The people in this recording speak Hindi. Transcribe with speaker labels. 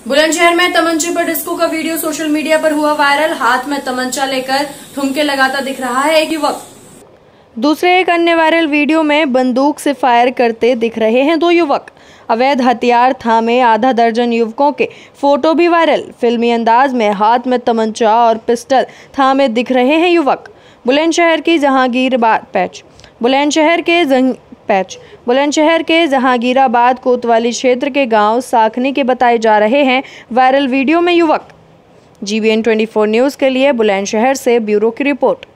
Speaker 1: बुलंदशहर में तमंचे पर डिस्को का वीडियो सोशल मीडिया पर हुआ वायरल। हाथ में तमंचा लेकर ठुमके लगाता दिख रहा है एक युवक।
Speaker 2: दूसरे एक अन्य वायरल वीडियो में बंदूक से फायर करते दिख रहे हैं दो युवक। अवैध हथियार थामे आधा दर्जन युवकों के फोटो भी वायरल। फिल्मी अंदाज में हाथ में तमंचा और पिस्टल थामे दिख रहे हैं युवक। बुलंदशहर के जहांगीराबाद कोतवाली क्षेत्र के गांव साखनी के बताए जा रहे हैं वायरल वीडियो में युवक। GBN 24 न्यूज़ के लिए बुलंदशहर से ब्यूरो की रिपोर्ट।